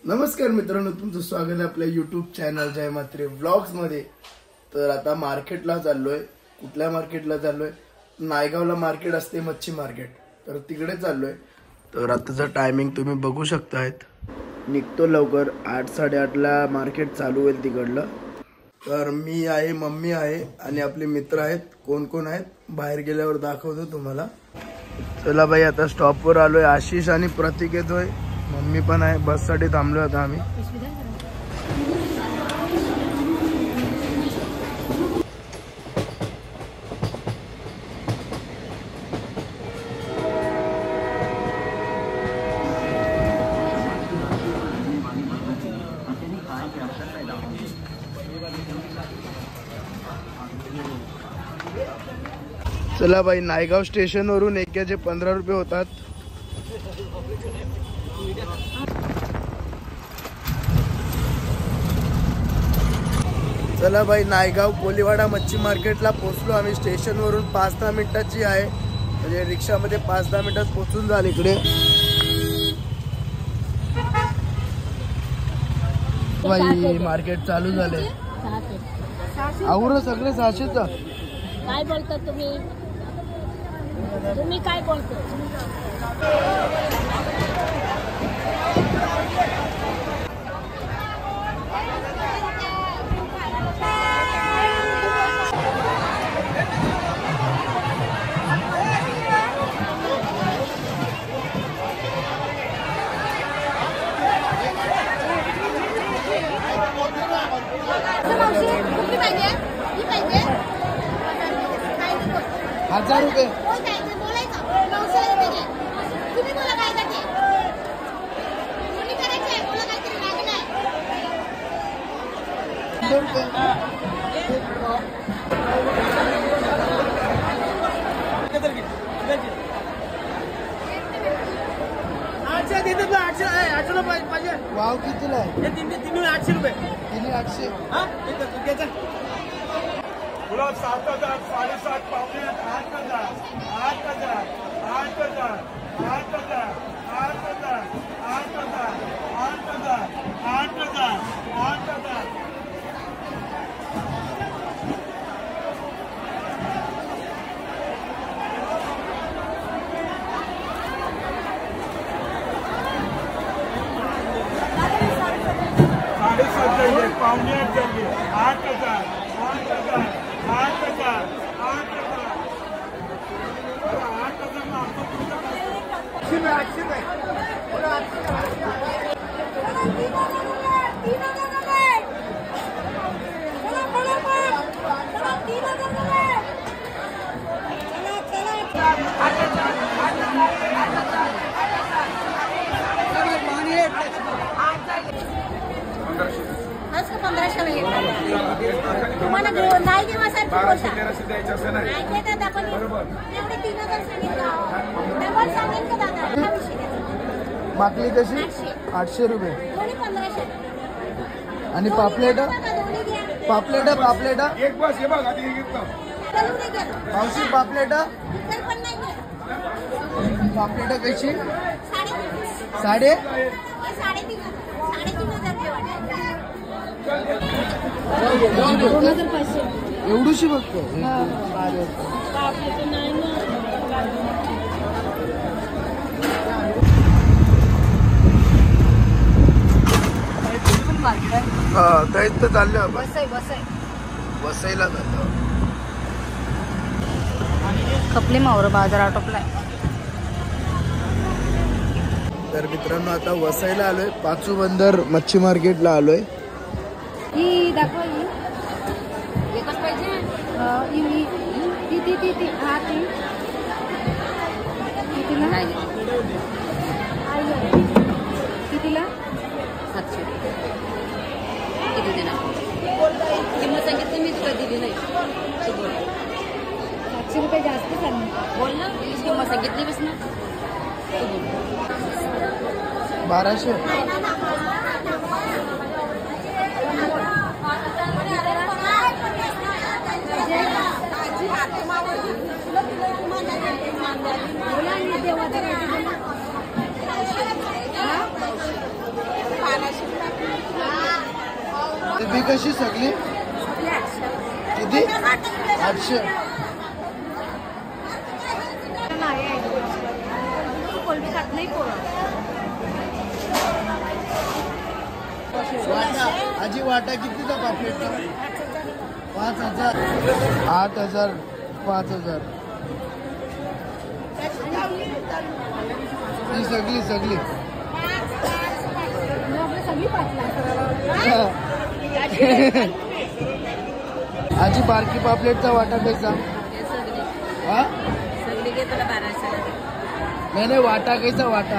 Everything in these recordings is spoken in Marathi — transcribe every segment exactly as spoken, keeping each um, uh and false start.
नमस्कार मित्रांनो, तुमचं स्वागत आहे आपल्या YouTube channel Jay Matre vlogs मध्ये। तर आता मार्केटला चाललोय। कुठल्या मार्केटला चाललोय? नायगावला मार्केट असते, मच्छी मार्केट, तर तिकडे चाललोय। तर आताचा टायमिंग तुम्ही बघू शकतायत, निघतो लवकर, आठ साडेआठ ला मार्केट चालू होईल तिकडलं। तर मी आहे, मम्मी आहे आणि आपले मित्र आहेत। कोण कोण आहेत बाहेर गेल्यावर दाखवतो तुम्हाला। चला भाई, आता स्टॉपवर आलोय। आशिष आणि प्रतीक येतोय, मम्मी पण आहे। बस साठी थांबलो आता आम्ही। चला भाई, नायगाव स्टेशन वरून एकाचे पंधरा रुपये होतात। चला भाई, नायगाव कोलीवाडा मच्छी मार्केटला पोहोचलो आम्ही। स्टेशन वरून पाच दहा मिनिटाची आहे, म्हणजे रिक्षामध्ये पाच दहा मिनिटात पोहोचून जाल इकडे। भाई मार्केट चालू झाले। आवर सगळे सहाशेच। काय बोलता तुम्ही? तुम्ही काय बोलतो? हजार रुपये आठशे देतात ना, आठशे आठशे रुपये पाहिजे। वाव कितीला आहे? हे तीन तीन आठशे रुपये। तिन्ही आठशे। हा गुलाब सात हजार, साडेसात, पावणे आठ हजार, आठ हजार, आठ हजार, आठ हजार, आठ हजार, आठ हजार, आठ हजार, आठ हजार, आठ हजार। साडेसात चाहिए, पावणे आठ चाहिए, आठ हजार, आठ हजार, आठ हजार, आठ हजार, आठ हजार में आपको आठशे में आठशे में पंधराशे तुम्हाला नाही देवासारखी बोलता नाही दादा, पण एवढे तीन हजार सांगितलं, डबल सांगेल का दादा? माकली कशी? आठशे रुपये पंधराशे। आणि पापलेटा पापलेटा पापलेटा एक बस हे बघा, ते घेतलं मावशी। पापलेटा पापलेटा कशी? साडे साडेतीन साडेतीन हजार एवढीशी बघतो। हा त्याच तर चाललं, वसईला जातो। खपले मावर बाजार आटोपलाय। तर मित्रांनो, आता वसईला आलोय, पाचू बंदर मच्छी मार्केटला आलोय। ही दाखवा, ही एकच पाहिजे। ती ती ती ती हा ती कितीला? कितीला? सातशे। किती देणार? किंमत सांगितली मी, तुला दिली नाही। सातशे रुपये जास्त झाले। बोल ना, किंमत सांगितली बस ना। बाराशे। देवा कोलंबी कशी सगळी किती? आठशे. कोलंबी खात नाही कोण. वाटा आजी वाटा कितीचा पापलेटचा? पाच हजार. आठ हजार पाच हजार ही सगळी सगळी. आजी बारकी पापलेटचा वाटा कैसा? हा सगळी घेतो बाराशे. नाही नाही वाटा कैसा वाटा?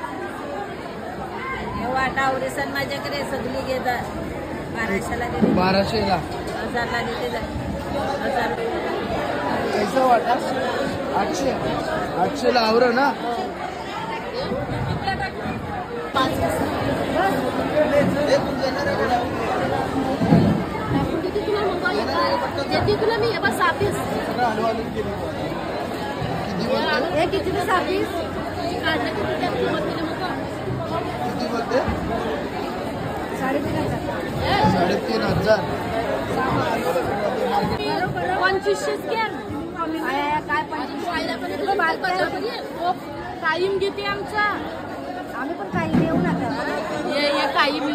वाटा ओरिसन माझ्याकडे सगळी घेतात बाराशेला घेते. बाराशेला. हजारला घेते हजार. कैसा वाटा? आठशे. आठशेला आवर ना. तुला मी सहा पीस हे किती सहा पीस किती बोलते? साडेतीन हजार. साडेतीन हजार. पंचवीसशेच घ्या काय कायम घेते आमचा. आम्ही पण कायम येऊ नका. कायम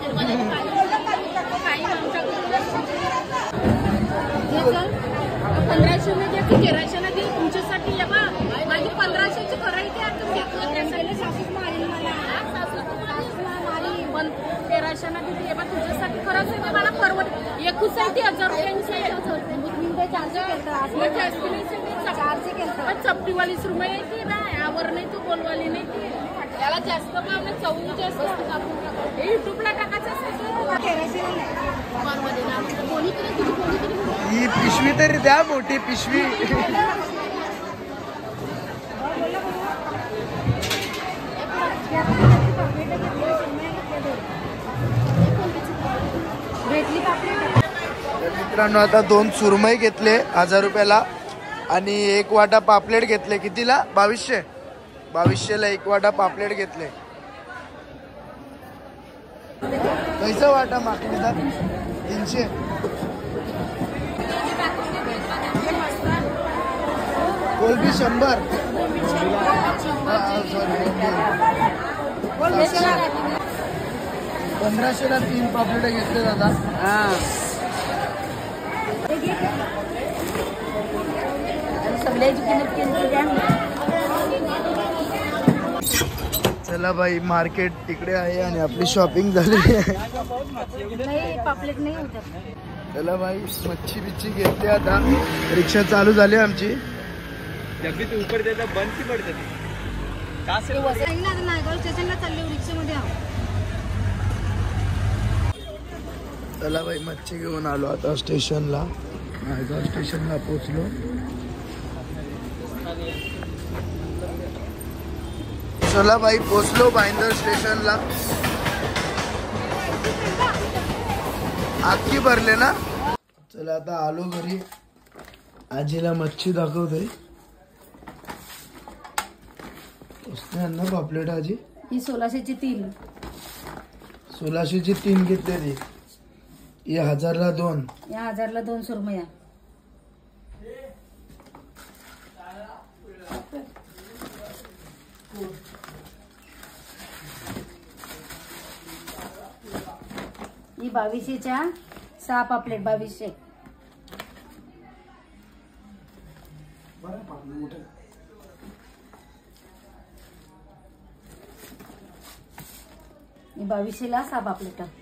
पंधराशे मध्ये घ्या की तेराशेला घे तुमच्यासाठी. या बा माझी पंधराशेची खरायची मारी मला पण तेराशेला घेते. हे बा तुझ्यासाठी खरंच आहे मला परवड. एकूच आहे ती हजार रुपयांची. चारशे केलं चपटीवालीस रुपये येते ना. यावर नाही तू बोलवाली नाही ती. याला जास्त भाव ना चवू जास्त युट्यूबला टाकायचं. ही पिशवी तरी द्या मोठी पिशवी. मित्रांनो आता दोन सुरमई घेतले हजार रुपयाला आणि एक वाटा पापलेट घेतले. कितीला? बावीसशे. बावीसशेला एक वाटा पापलेट घेतले. पैसा वाटा मागणीचा तीनशे. कोलबी शंभर. पंधराशेला तीन पापलेट घेतले दादा. सगळ्याची किंमत केली द्या. चला भाई मार्केट तिकडे आहे आणि आपली शॉपिंग झाली आहे. नाही पापलेट नाही होत. चला भाई मच्छी बिच्छी घेतली. आता रिक्षा चालू झाली आमची. बंद की पडते नायगाव स्टेशनला चालले रिक्षामध्ये. चला भाई मच्छी घेऊन आलो आता स्टेशनला. नायगाव स्टेशनला पोहोचलो. चला भाई पोहोचलो भाईंदर स्टेशनला. आखी भरले ना. चला आता आलो घरी. आजीला मच्छी दाखवते. ना पापलेट आजी ही सोळाशेची तीन. सोळाशेची तीन घेतलेली. ही हजारला दोन. या हजारला दोन सुरमया. ही बावीसशेच्या सहा पापलेट. बावीसशे. ही बावीसशेला सहा पापलेट.